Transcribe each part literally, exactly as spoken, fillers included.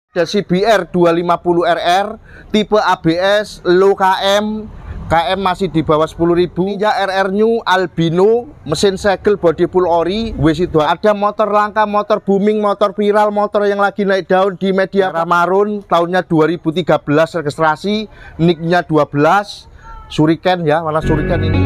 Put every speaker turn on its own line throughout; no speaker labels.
Ada C B R dua lima nol R R, tipe A B S, low K M, K M masih di bawah sepuluh ribu. Ninja R R New Albino, mesin segel body full ori, W C dua. Ada motor langka, motor booming, motor viral, motor yang lagi naik daun di media. Marun, tahunnya dua ribu tiga belas registrasi, nicknya dua belas, Suriken ya, warna Suriken ini.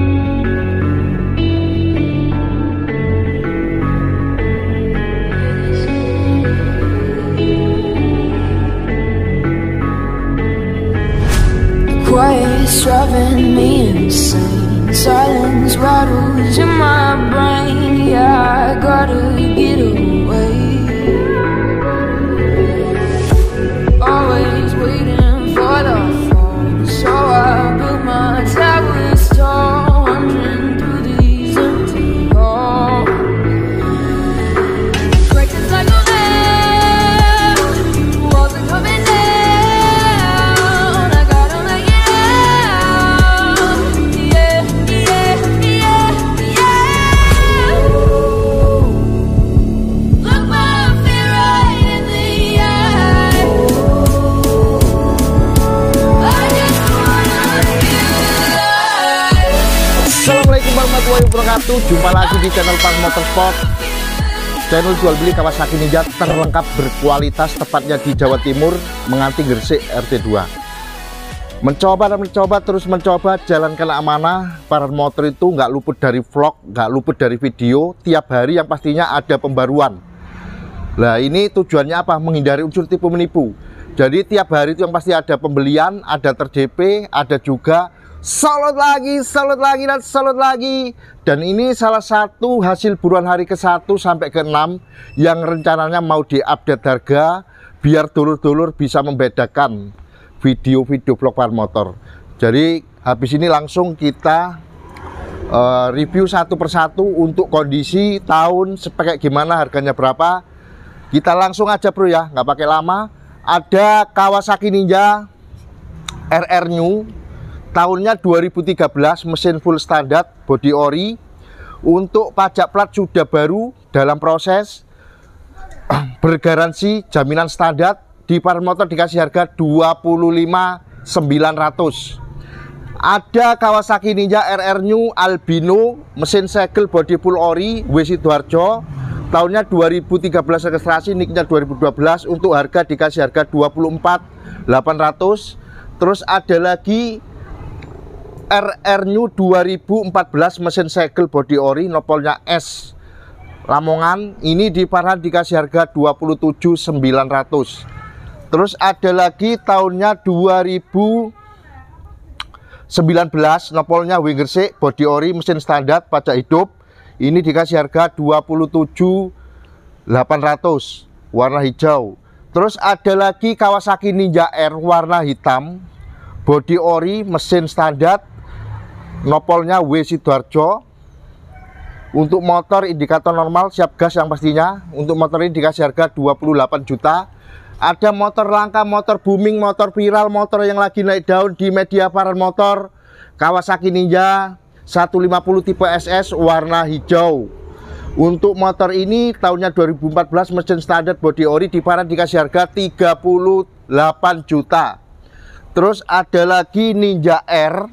Quiet's driving me insane. Silence rattles in my brain. Yeah, I gotta get away. Always waiting for the fall, so I built my towers tall, wandering through these empty halls. Breaking like a lamb, walls are coming down.
Assalamualaikum warahmatullahi wabarakatuh. Jumpa lagi di channel Park Motorsport, channel jual beli Kawasaki Ninja terlengkap berkualitas, tepatnya di Jawa Timur, Menganti, Gresik, R T dua. Mencoba dan mencoba terus mencoba jalankan amanah. Para motor itu nggak luput dari vlog, nggak luput dari video. Tiap hari yang pastinya ada pembaruan. Nah, ini tujuannya apa? Menghindari unsur tipu menipu. Jadi tiap hari itu yang pasti ada pembelian, ada ter D P, ada juga salut lagi, salut lagi, dan salut lagi. Dan ini salah satu hasil buruan hari ke satu sampai ke enam yang rencananya mau diupdate harga biar dulur-dulur bisa membedakan video-video vlog par motor. Jadi habis ini langsung kita uh, review satu persatu untuk kondisi tahun seperti gimana, harganya berapa. Kita langsung aja bro ya, nggak pakai lama. Ada Kawasaki Ninja R R New, tahunnya dua ribu tiga belas, mesin full standar, body ori. Untuk pajak plat sudah baru, dalam proses, bergaransi, jaminan standar. Di par motor dikasih harga dua puluh lima ribu sembilan ratus. Ada Kawasaki Ninja R R New Albino, mesin segel body full ori, W C Sidoarjo, tahunnya dua ribu tiga belas registrasi, nicknya dua ribu dua belas. Untuk harga dikasih harga dua puluh empat ribu delapan ratus. Terus ada lagi R R New dua ribu empat belas, mesin segel body ori, nopolnya S Lamongan. Ini di paran dikasih harga dua puluh tujuh ribu sembilan ratus. Terus ada lagi tahunnya dua ribu sembilan belas, nopolnya W Gresik, body ori, mesin standar, pajak hidup. Ini dikasih harga dua puluh tujuh ribu delapan ratus, warna hijau. Terus ada lagi Kawasaki Ninja R warna hitam, body ori, mesin standar, nopolnya W Sidoarjo. Untuk motor indikator normal, siap gas yang pastinya. Untuk motor ini dikasih harga dua puluh delapan juta. Ada motor langka, motor booming, motor viral, motor yang lagi naik daun di media para motor, Kawasaki Ninja seratus lima puluh tipe S S warna hijau. Untuk motor ini tahunnya dua ribu empat belas, mesin standar, body ori, di paran dikasih harga tiga puluh delapan juta. Terus ada lagi Ninja R,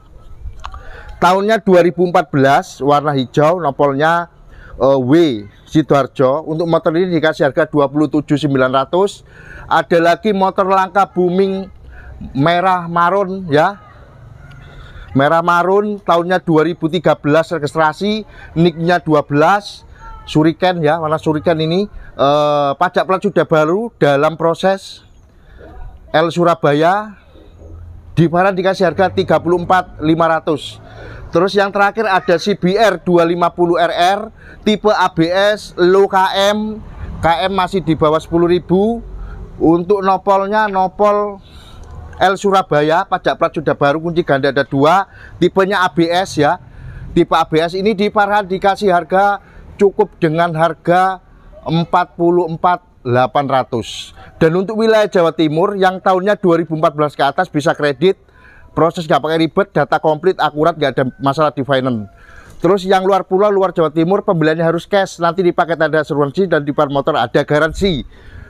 tahunnya dua ribu empat belas, warna hijau, nopolnya uh, W Sidoarjo. Untuk motor ini dikasih harga dua puluh tujuh ribu sembilan ratus. Ada lagi motor langka booming merah marun ya, merah marun, tahunnya dua ribu tiga belas registrasi, nicknya dua belas, Suriken ya, warna Suriken ini. uh, Pajak plat sudah baru, dalam proses. L Surabaya, di paran dikasih harga tiga puluh empat ribu lima ratus. Terus yang terakhir ada C B R dua lima nol R R, tipe A B S, low K M, K M masih di bawah sepuluh ribu. Untuk nopolnya nopol L Surabaya, pajak plat sudah baru, kunci ganda ada dua, tipenya A B S ya. Tipe A B S ini di paran dikasih harga cukup dengan harga empat puluh empat ribu delapan ratus. Dan untuk wilayah Jawa Timur yang tahunnya dua ribu empat belas ke atas bisa kredit, proses nggak pakai ribet, data komplit, akurat, nggak ada masalah di finance. Terus yang luar pulau, luar Jawa Timur, pembeliannya harus cash, nanti dipakai tanda asuransi, dan di par motor ada garansi.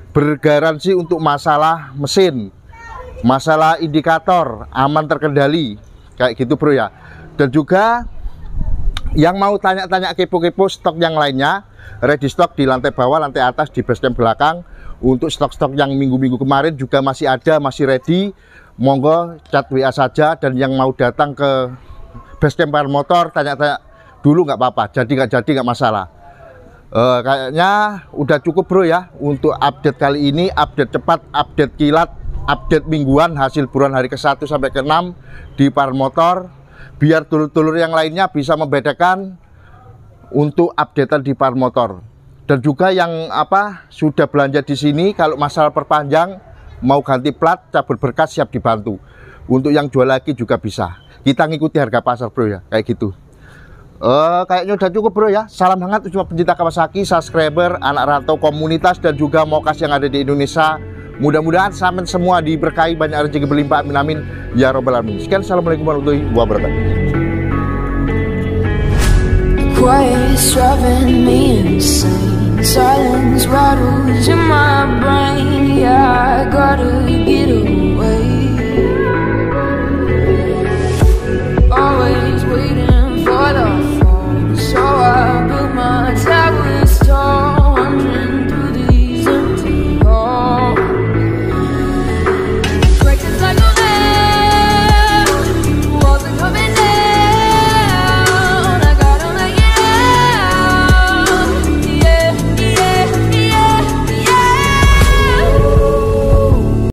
bergaransi untuk masalah mesin, masalah indikator, aman terkendali, kayak gitu bro ya. Dan juga yang mau tanya-tanya kepo-kepo stok yang lainnya, ready stock di lantai bawah, lantai atas, di basecamp belakang. Untuk stok-stok yang minggu-minggu kemarin juga masih ada, masih ready. Monggo chat W A saja. Dan yang mau datang ke basecamp Motor, tanya-tanya dulu nggak apa-apa, jadi nggak jadi nggak masalah. Uh, kayaknya udah cukup bro ya untuk update kali ini. Update cepat, update kilat, update mingguan hasil buruan hari ke satu sampai ke enam di Motor, biar dulur-dulur yang lainnya bisa membedakan untuk updatean di Motor. Dan juga yang apa sudah belanja di sini, kalau masalah perpanjang mau ganti plat, cabut berkas, siap dibantu. Untuk yang jual lagi juga bisa, kita ngikuti harga pasar bro ya, kayak gitu. Uh, kayaknya udah cukup bro ya. Salam hangat cuma pencinta Kawasaki, subscriber, anak rantau komunitas, dan juga mokas yang ada di Indonesia. Mudah-mudahan sampean semua diberkahi banyak rezeki berlimpah, amin amin ya robbal alamin. Sekian, assalamualaikum warahmatullahi wabarakatuh.
Quiet's driving me insane.